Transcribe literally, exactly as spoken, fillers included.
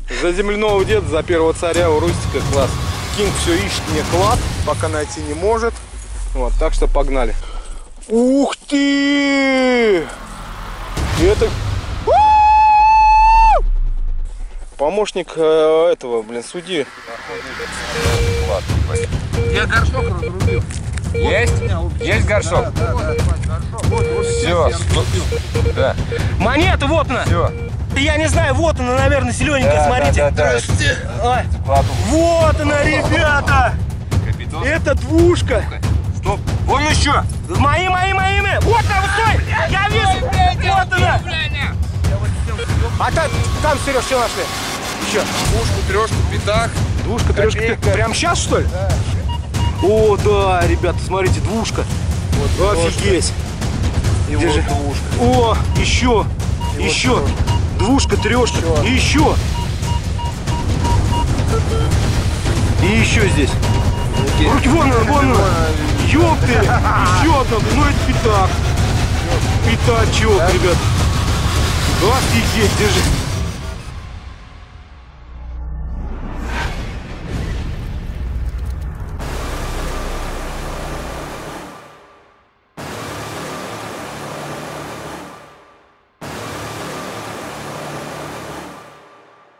За земляного деда, за первого царя у Рустика класс. Кинг все ищет мне клад, пока найти не может. Вот, так что погнали. Ух ты! Это... Помощник э, этого, блин, судьи. Я горшок разрубил. Есть? Есть горшок? Да, да, да. Вот, все. Да. Монета, вот она. Все. Я не знаю, вот она, наверное, зелененькая, Да, смотрите. да, да, Ой. Вот она, ребята. Капитан. Это двушка. Стоп. Вон еще. Мои, мои, моими. Вот там, стой. Я вижу. Вот она. А там, там, Сереж, что нашли? Еще. Двушку, трешку, пятак. Двушка, трешка. Копейка. Прям сейчас, что ли? Да. О, да, ребята, смотрите, двушка. Вот, Офигеть. И Где вот же? двушка. О, еще. И Еще. вот Двушка, трешка. Еще. И еще. И еще здесь. Руки, вон она, вон она. Ёпты. Еще одна. Ну это пятак. Пятачок, ребят. Офигеть, держи.